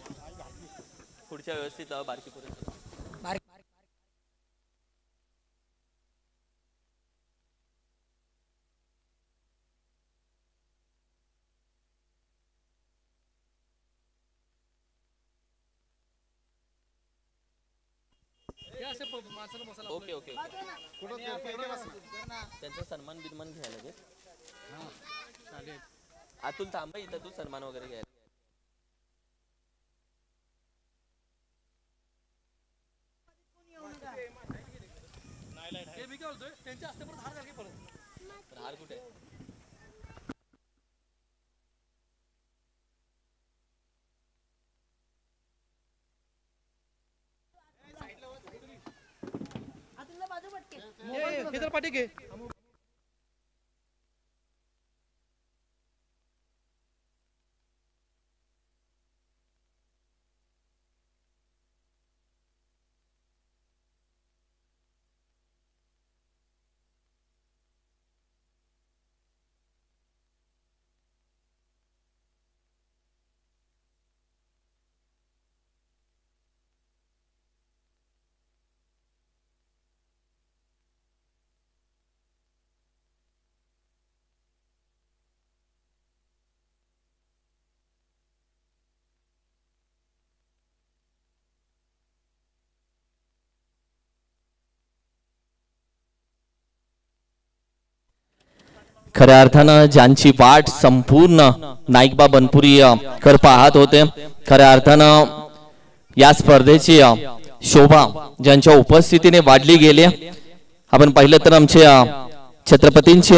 पुढच्या व्यवस्थित बारकी पुढे ओके ओके त्यांचा सन्मान बिन्मान घ्यायला लागेल. आतून थांबा इथं तू सन्मान वगैरे घ्यायला. हार कुठे पाठी घे. खऱ्या अर्थानं ज्यांची वाट संपूर्ण नाईकबा बनपुरी कर पाहत होते, खऱ्या अर्थानं या स्पर्धेची शोभा ज्यांच्या उपस्थितीने वाढली गेली. आपण पाहिलं तर आमचे छत्रपतींचे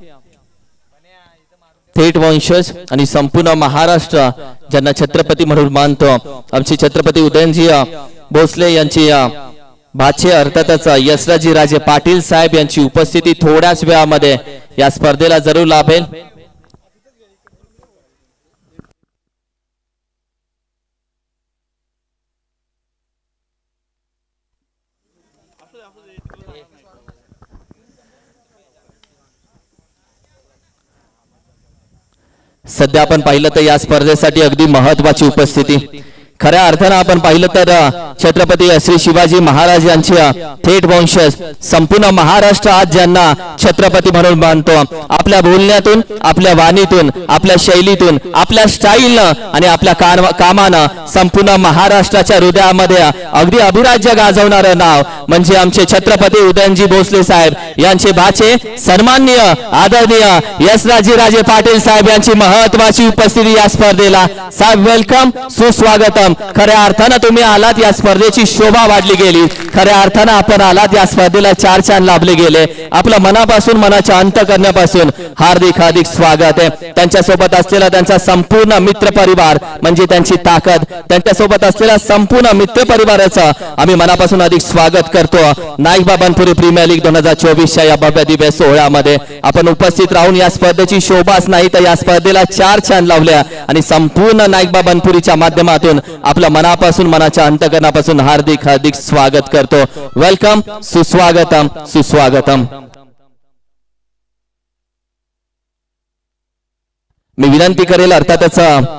थेट वंशज आणि संपूर्ण महाराष्ट्र ज्यांना छत्रपती म्हणून मानतो, आमचे छत्रपती उदयनजी भोसले यांची भाचे अर्थातच यशराजी राजे पाटील साहेब यांची उपस्थिती थोड्याच वेळामध्ये या स्पर्धेला जरूर लाभेल. सध्या आपण पाहिलं तर या स्पर्धेसाठी अगदी महत्त्वाची उपस्थिती. खऱ्या अर्थानं आपण पाहिलं तर छत्रपती श्री शिवाजी महाराज यांचे थेट वंशज संपूर्ण महाराष्ट्र आज ज्यांना छत्रपती म्हणून मानतो, आपल्या बोलण्यातून, आपल्या वाणीतून, आपल्या शैलीतून, आपल्या स्टाईलनं आणि आपल्या कामानं संपूर्ण महाराष्ट्राच्या हृदयामध्ये अगदी अभिराज्य गाजवणारं नाव म्हणजे आमचे छत्रपती उदयनजी भोसले साहेब यांचे भाचे सन्माननीय आदरणीय यशराजी राजे पाटील साहेब यांची महत्त्वाची उपस्थिती या स्पर्धेला. साहेब वेलकम, सुस्वागत. खऱ्या अर्थानं तुम्ही आलात, या स्पर्धेची शोभा वाढली गेली. खऱ्या अर्थानं आपण आलात, या स्पर्धेला चार चांद लाभले गेले. आपलं मनापासून, मनाच्या अंतःकरणापासून हार्दिक हार्दिक स्वागत आहे. त्यांच्यासोबत असलेला त्यांचा संपूर्ण मित्र परिवार म्हणजे त्यांची ताकद, त्यांच्यासोबत असलेला संपूर्ण मित्र परिवाराचं आम्ही मनापासून अधिक स्वागत करतो. नाईकबा बनपुरी प्रीमियर लीग 2024च्या या भव्य दिव्य सोहळ्यामध्ये आपण उपस्थित राहून या स्पर्धेची शोभाच नाही तर या स्पर्धेला चार चांद लावल्या आणि संपूर्ण नाईकबा बनपुरीच्या माध्यमातून आपल्या मनापासून, मनाच्या अंतःकरणापासून हार्दिक हार्दिक स्वागत करतो. वेलकम, सुस्वागतम, सुस्वागतम. मी विनंती करेल अर्थातच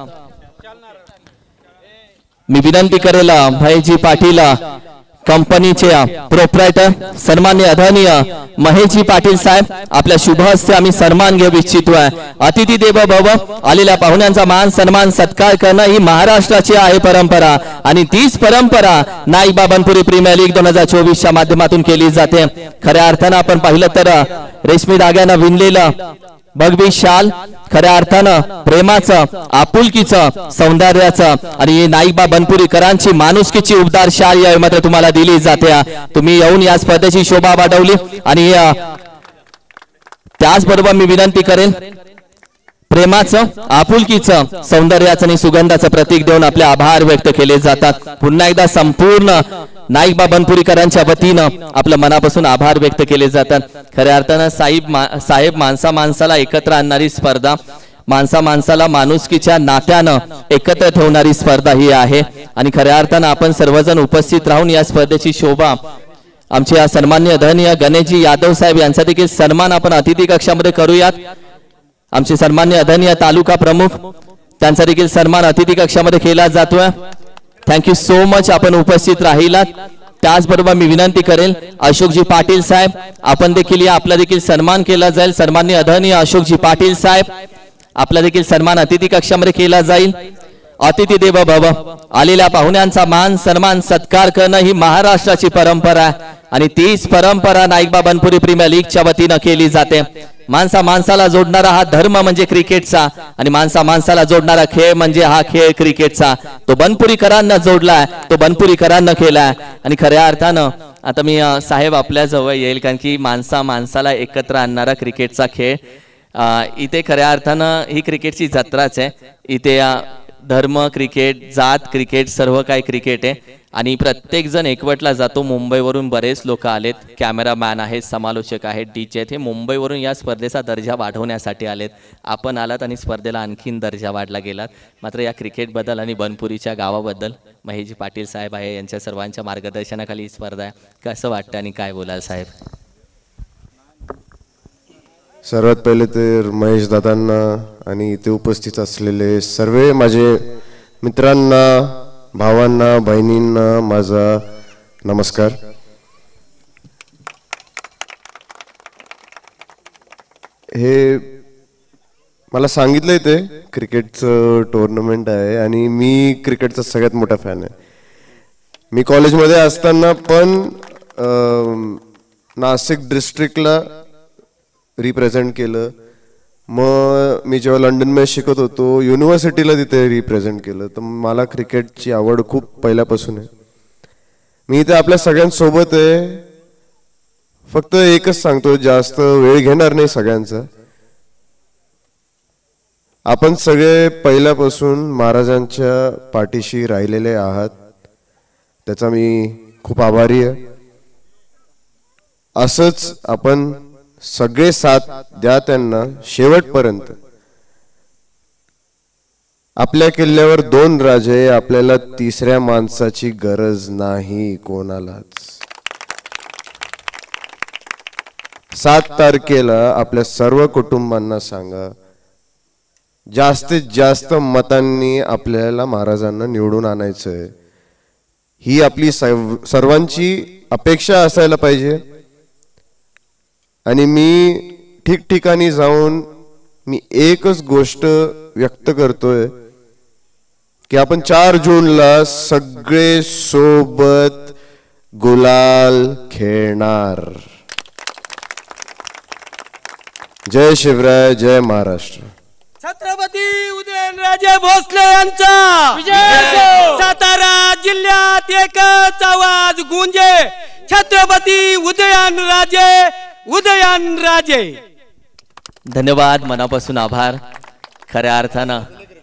भाईजी पाटील कंपनीचे प्रोप्रायटर सन्मान्य आदरणीय महेशजी पाटील साहेब आपल्या शुभ हस्ते आम्ही सन्मान घेऊ इच्छितोय. अतिथी देवो भव, आलेल्या पाहुण्यांचा मान सन्मान सत्कार करणं ही महाराष्ट्राची आहे परंपरा आणि तीच परंपरा नाईकबा बनपुरी प्रीमियर लीग 2024च्या माध्यमातून केली जाते. खऱ्या अर्थानं आपण पाहिलं तर रेशमी धाग्यानं विणलेलं भगवी शाल खऱ्या अर्थानं प्रेमाचं, आपुलकीचं, सौंदर्याचं आणि नाईकबा बनपुरीकरांची माणुसकीची उबदार शाल यामध्ये तुम्हाला दिली जाते. तुम्ही येऊन या स्पर्धेची शोभा वाढवली आणि त्याचबरोबर मी विनंती करेन प्रेमाचं, आपुलकीचं, सौंदर्याचं आणि सुगंधाचं प्रतीक देऊन आपले आभार व्यक्त केले जातात. पुन्हा एकदा संपूर्ण नाईकबा बनपुरीकरांच्या वतीनं आपल्या मनापासून आभार व्यक्त केले जातात. खऱ्या अर्थानं साहेब माणसा माणसाला एकत्र आणणारी स्पर्धा, माणसा माणसाला माणुसकीच्या नात्यानं एकत्र ठेवणारी स्पर्धा ही आहे आणि खऱ्या अर्थानं आपण सर्वजण उपस्थित राहून या स्पर्धेची शोभा आमचे सन्माननीय आदरणीय गणेशजी यादव साहेब यांचा देखील सन्मान आपण अतिथी कक्षामध्ये करूयात. आमचे सन्माननीय आदरणीय तालुका प्रमुख त्यांचा देखील सन्मान अतिथी कक्षामध्ये केला जातोय. थँक्यू सो मच आपण उपस्थित राहिलात. त्याचबरोबर मी विनंती करेल अशोकजी पाटील साहेब आपण देखील या आपला देखील सन्मान केला जाईल. सन्माननीय आदरणीय अशोकजी पाटील साहेब आपला देखील सन्मान अतिथी कक्षामध्ये केला जाईल. अतिथी देव भव, आलेल्या पाहुण्यांचा मान सन्मान सत्कार करणं ही महाराष्ट्राची परंपरा आहे आणि तीच परंपरा नाईकबा बनपुरी प्रीमियर लीगच्या वतीनं केली जाते. माणसा माणसाला जोडणारा हा धर्म म्हणजे क्रिकेटचा आणि माणसा माणसाला जोडणारा खेळ म्हणजे हा खेळ क्रिकेटचा. तो बनपुरीकरांना जोडलाय, तो बनपुरीकरांना केलाय आणि खऱ्या अर्थानं आता मी साहेब आपल्या जवळ येईल कारण की माणसा माणसाला एकत्र आणणारा क्रिकेटचा खेळ इथे खऱ्या अर्थानं ही क्रिकेटची जत्राच आहे. इथे धर्म क्रिकेट, जात क्रिकेट, सर्व काही क्रिकेट आहे आणि प्रत्येक जण एकवटला जातो. मुंबईवरून बरेच लोक आलेत, कॅमेरामॅन आहेत, समालोचक आहेत, डीजे आहेत. हे मुंबईवरून या स्पर्धेचा दर्जा वाढवण्यासाठी आलेत. आपण आलात आणि स्पर्धेला आणखीन दर्जा वाढला गेलात. मात्र या क्रिकेटबद्दल आणि बनपुरीच्या गावाबद्दल महेशजी पाटील साहेब आहे यांच्या सर्वांच्या मार्गदर्शनाखाली ही स्पर्धा आहे. कसं वाटतं आणि काय बोलाल साहेब? सर्वात पहिले तर महेश दादांना आणि इथे उपस्थित असलेले सर्व माझे मित्रांना, भावांना, बहिणींना माझा नमस्कार. हे मला सांगितलंय ते क्रिकेटचं टुर्नामेंट आहे आणि मी क्रिकेटचा सगळ्यात मोठा फॅन आहे. मी कॉलेजमध्ये असताना पण नाशिक डिस्ट्रिक्टला रिप्रेझेंट केलं. मग मी जेव्हा लंडनमध्ये शिकत होतो युनिव्हर्सिटीला तिथे रिप्रेझेंट केलं. तर मला क्रिकेटची आवड खूप पहिल्यापासून आहे. मी इथे आपल्या सगळ्यांसोबत आहे. फक्त एकच सांगतो, जास्त वेळ घेणार नाही सगळ्यांचा. आपण सगळे पहिल्यापासून महाराजांच्या पाठीशी राहिलेले आहात, त्याचा मी खूप आभारी आहे. असंच आपण सगळे साथ द्या त्यांना शेवटपर्यंत. आपल्या किल्ल्यावर 2 राजे, आपल्याला तिसऱ्या माणसाची गरज नाही कोणालाच. 7 तारखेला आपल्या सर्व कुटुंबांना सांगा, जास्तीत जास्त मतांनी आपल्याला महाराजांना निवडून आणायचंय. ही आपली सर्वांची अपेक्षा असायला पाहिजे. आणि मी ठिकठिकाणी जाऊन मी एकच गोष्ट व्यक्त करतोय की आपण 4 जूनला सगळे सोबत गुलाल खेळणार. जय शिवराय, जय महाराष्ट्र. छत्रपती उदयनराजे भोसले यांचा सातारा जिल्ह्यात एकच आवाज गुंजे, छत्रपती उदयनराजे, उदयनराजे. धन्यवाद, मनापासून आभार. खऱ्या अर्थानं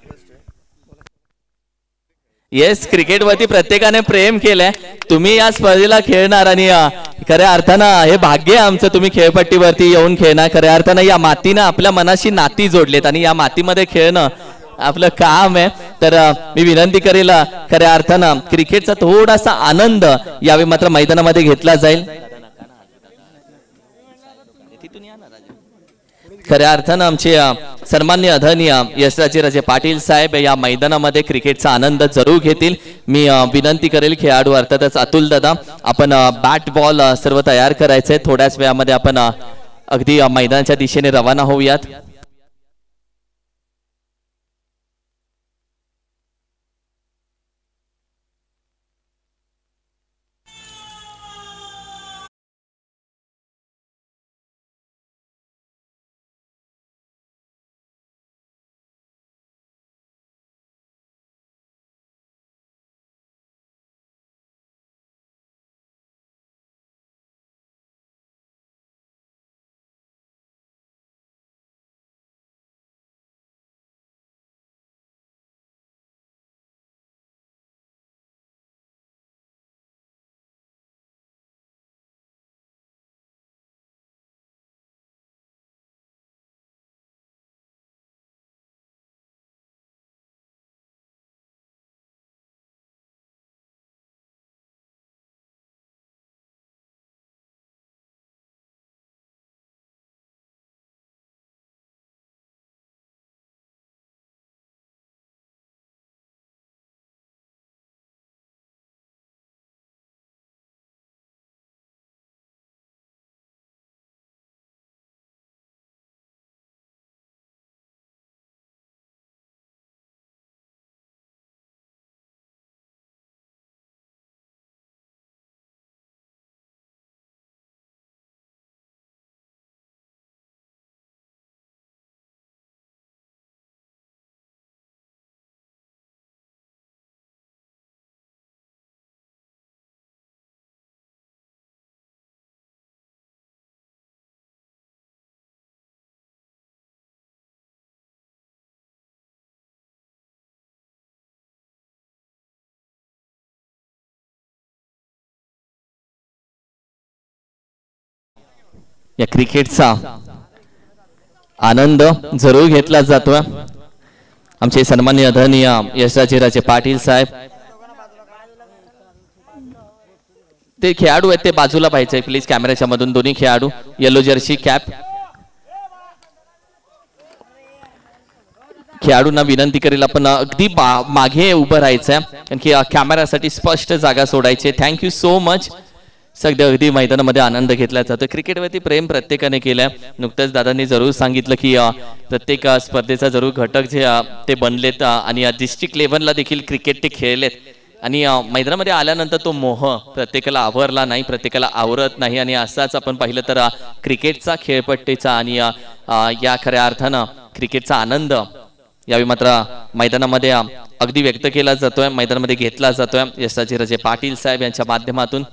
येस, क्रिकेटवरती प्रत्येकाने प्रेम केलंय. तुम्ही या स्पर्धेला खेळणार आणि खऱ्या अर्थानं हे भाग्य आहे आमचं, तुम्ही खेळपट्टीवरती येऊन खेळणार. खऱ्या अर्थानं या मातीनं आपल्या मनाशी नाती जोडलेत आणि या मातीमध्ये खेळणं आपलं काम आहे. तर मी विनंती करेल खऱ्या अर्थानं क्रिकेटचा थोडासा आनंद यावेळी मात्र मैदानामध्ये घेतला जाईल. खऱ्या अर्थानं आमचे सन्माननीय आदरणीय यशराजे पाटील साहेब या मैदानामध्ये क्रिकेटचा आनंद जरूर घेतील. मी विनंती करेल खेळाडू अर्थातच अतुल दादा, आपण बॅट बॉल सर्व तयार करायचंय. थोड्याच वेळामध्ये आपण अगदी मैदानाच्या दिशेने रवाना होऊयात. या क्रिकेटचा आनंद जरूर घेतला जातोय. आमचे सन्माननीय आदरणीय यशराजे पाटील साहेब, ते खेळाडू आहेत ते बाजूला पाहिजे प्लीज कॅमेऱ्याच्या मधून. दोन्ही खेळाडू येलो जर्सी कॅप. खेळाडूंना विनंती करेल आपण अगदी मागे उभं राहायचंय कारण की कॅमेऱ्यासाठी स्पष्ट जागा सोडायची. Thank you so much. सगळ्या अगदी मैदानामध्ये आनंद घेतला जातो. क्रिकेटवरती प्रेम प्रत्येकाने केलंय. नुकतंच दादांनी जरूर सांगितलं की प्रत्येक स्पर्धेचा जरूर घटक जे ते बनलेत आणि डिस्ट्रिक्ट लेव्हलला देखील क्रिकेट ते खेळलेत आणि मैदानामध्ये आल्यानंतर तो मोह प्रत्येकाला आवरला नाही, प्रत्येकाला आवरत नाही आणि असाच आपण पाहिलं तर क्रिकेटचा खेळपट्टीचा आणि या खऱ्या अर्थानं क्रिकेटचा आनंद यावेळी मात्र मैदानामध्ये अगदी व्यक्त केला जातोय, मैदानामध्ये घेतला जातोय यशराजे पाटील साहेब यांच्या माध्यमातून.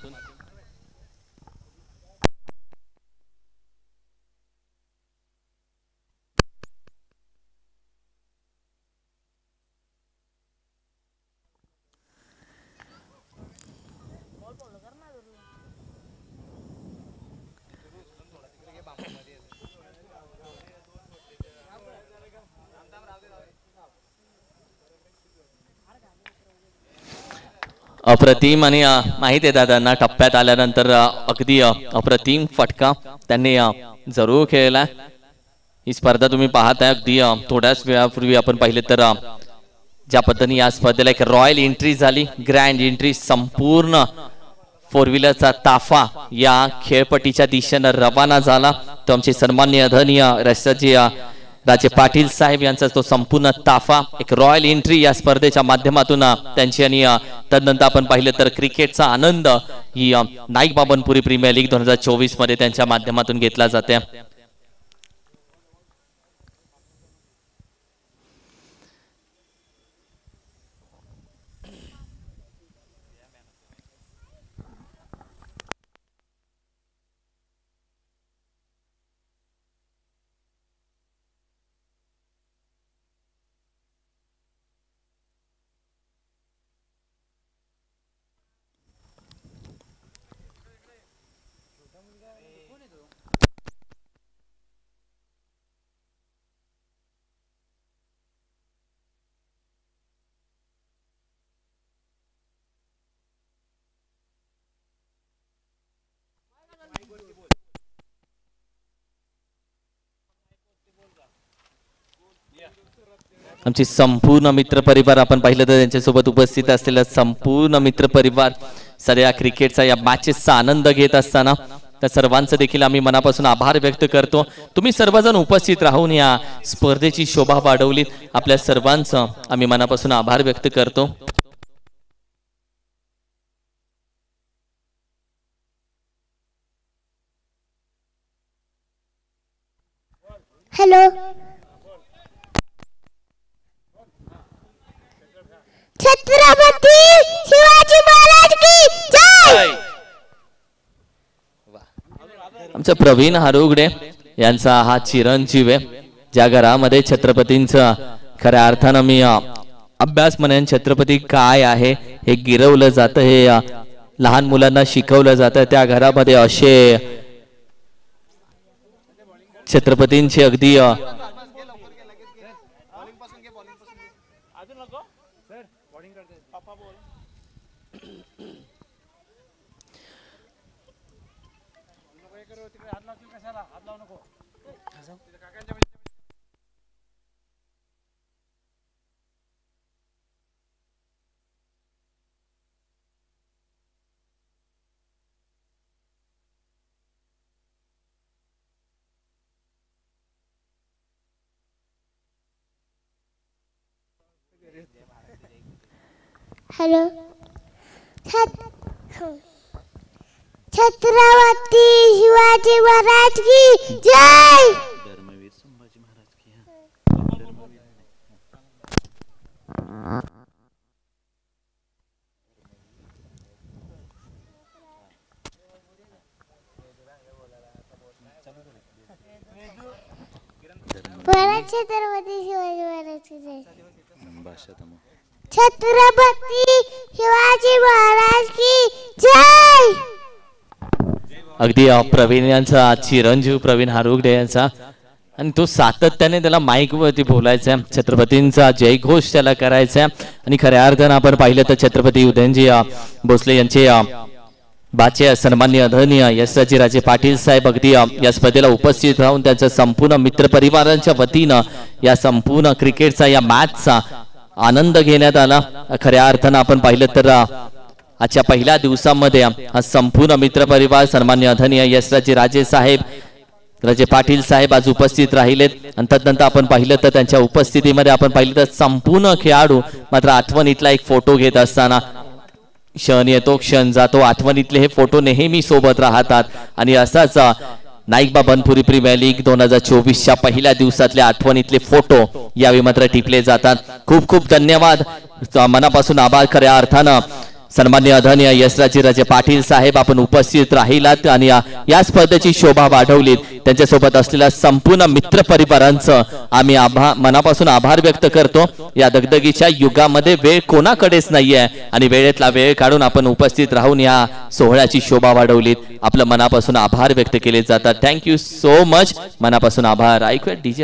अप्रतिम आणि माहिती आहे दादांना टप्प्यात आल्यानंतर अगदी अप्रतिम फटका त्यांनी जरूर खेळला. ही स्पर्धा तुम्ही पाहताय अगदी थोड्याच वेळापूर्वी आपण पाहिले तर ज्या पद्धतीने या स्पर्धेला एक रॉयल एंट्री झाली, ग्रँड एंट्री, संपूर्ण फोर व्हीलरचा ताफा या खेळपट्टीच्या दिशेनं रवाना झाला. तो आमचे सन्माननीय आदरणीय राजे पाटील साहेब यांचा तो संपूर्ण ताफा एक रॉयल एंट्री या स्पर्धेच्या माध्यमातून त्यांची आणि तदनंतर आपण पाहिलं तर क्रिकेटचा आनंद ही नाईक बाबनपुरी प्रीमियर लीग 2024 मध्ये त्यांच्या माध्यमातून घेतला जाते. आमची संपूर्ण मित्र परिवार आपण पाहिलं तर त्यांच्यासोबत उपस्थित असलेला संपूर्ण मित्र परिवार सगळ्या क्रिकेटचा या मॅचेसचा आनंद घेत असताना त्या सर्वांचं देखील आम्ही मनापासून आभार व्यक्त करतो. तुम्ही सर्वजण उपस्थित राहून या स्पर्धेची शोभा वाढवली, आपल्या सर्वांचं आम्ही मनापासून आभार व्यक्त करतो. हॅलो, छत्रपती शिवाजी महाराज की जय. आमचा प्रवीण हारुगडे यांचा हा चिरंजीव आहे, ज्या घरामध्ये छत्रपतींचं खऱ्या अर्थानं मी अभ्यास म्हणेन छत्रपती काय आहे हे गिरवलं जातं, हे लहान मुलांना शिकवलं जातं. त्या घरामध्ये असे छत्रपतींची अगदी हॅलो, छत्रपती शिवाजी महाराज की जय. छत्रपती शिवाजी महाराज की जय. छत्रपती शिवाजी महाराज की जय. अगदी प्रवीण यांचा चिरंजीव प्रवीण हारुगडे यांचा आणि तो सातत्याने त्याला माईक वरती बोलायचा छत्रपतींचा जयघोष त्याला करायचा आणि खऱ्या अर्थानं आपण पाहिलं तर छत्रपती उदयनजी भोसले यांचे बाचे सन्माननीय आदरणीय यशराजे पाटील साहेब अगदी या स्पर्धेला उपस्थित राहून त्यांच्या संपूर्ण मित्र परिवारांच्या वतीनं या संपूर्ण क्रिकेटचा या मॅचचा आनंद घेण्यात आला. खऱ्या अर्थानं आपण पाहिलं तर आजच्या पहिल्या दिवसामध्ये हा संपूर्ण मित्र परिवार सन्माननीय आदरणीय यशराजे साहेब राजे पाटील साहेब आज उपस्थित राहिलेत आणि तदनंतर आपण पाहिलं तर त्यांच्या उपस्थितीमध्ये आपण पाहिलं तर संपूर्ण खेळाडू मात्र आठवणीतला एक फोटो घेत असताना क्षण येतो क्षण जातो आठवणीतले हे फोटो नेहमी सोबत राहतात आणि असाच नाईकबा बनपुरी प्रीमियर लीग 2024च्या पहिल्या दिवसातले आठवणीतले फोटो यावेळी मात्र टिपले जातात. खूप खूप धन्यवाद मनापासून आभार. खऱ्या अर्थानं सन्माननीय आदरणीय यशराजे पाटील साहेब आपण उपस्थित राहिलात आणि या स्पर्धेची शोभा वाढवलीत. त्यांच्यासोबत असलेल्या संपूर्ण मित्र परिवारांचं आम्ही मनापासून आभार व्यक्त करतो. या दगदगीच्या युगामध्ये वेळ कोणाकडेच नाहीये आणि वेळेतला वेळ काढून आपण उपस्थित राहून या सोहळ्याची शोभा वाढवलीत. आपलं मनापासून आभार व्यक्त केले जातात. Thank you so much. मनापासून आभार. ऐकूया डीजे